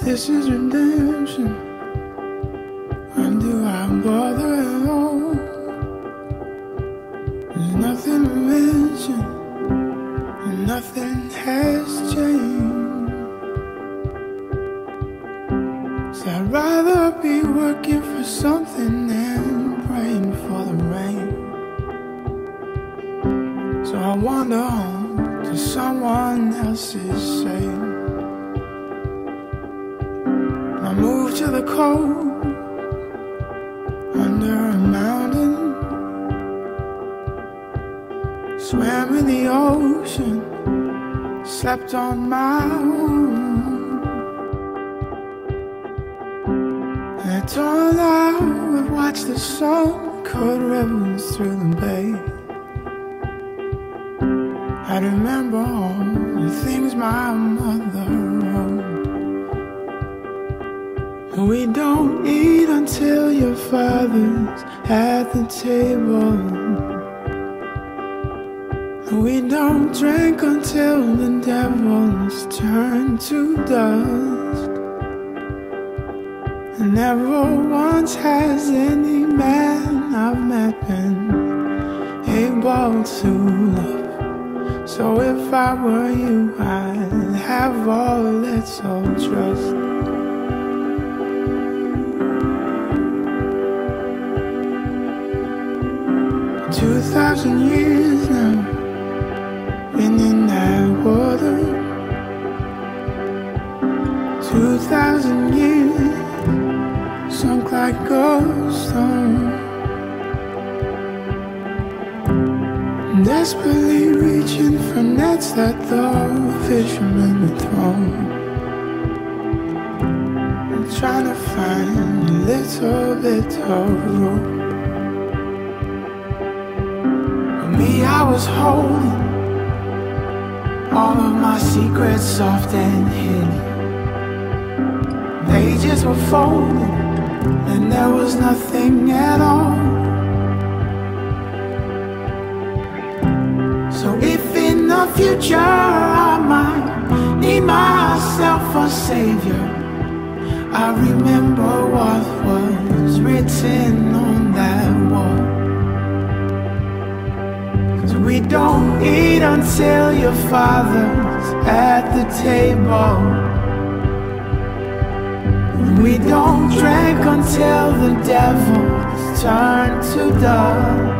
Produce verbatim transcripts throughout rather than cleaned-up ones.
this is redemption. And do I bother at all? There's nothing to mention, and nothing has changed. So I'd rather be working for something than praying for the rain. So I wander home to someone else's shame. I moved to the cold under a mountain, swam in the ocean, slept on my own. And it turned out we'd watch the sun cut ribbons through the bay. I remember all the things my mother wrote. We don't eat until your father's at the table. We don't drink until the devil's turned to dust. And never once has any man I've met been able to love. So if I were you, I'd have all a little trust. Two thousand years now, been in that water. Two thousand years, sunk like a stone. Desperately reaching for nets that the fishermen had thrown. I'm trying to find a little bit of rope. Me, I was holding all of my secrets soft and hidden. Pages were folded and there was nothing at all. So if in the future I might need myself a savior, I remember what was written on that wall. We don't eat until your father's at the table. We don't drink until the devil's turned to dust.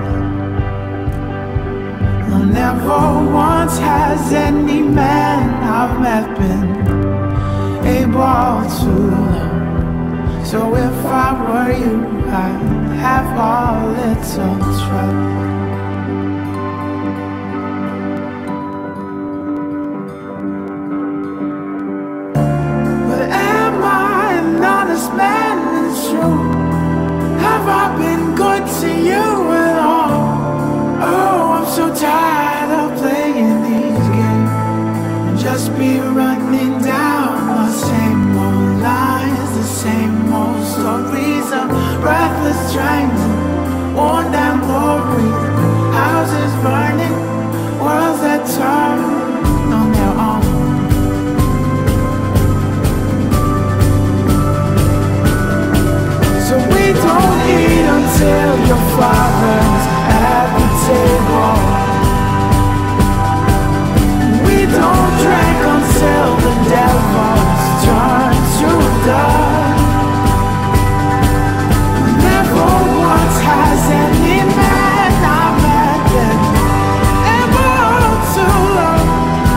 No, never once has any man I've met been able to love. So if I were you, I'd have a little trust. Man, it's true. Have I been good to you at all? Oh, I'm so tired of playing these games. Just be running down the same old lines, the same old stories of breathless trains, worn down glories, houses burning, worlds that turn on their own. We don't eat until your father's at the table. We don't drink until the devil's turned to dust. Never once has any man I've met been able to love.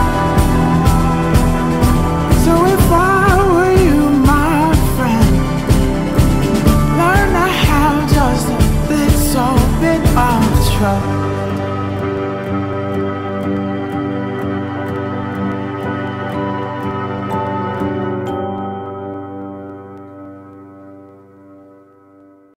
So if I were you, my friend, learn to have just a little bit of trust.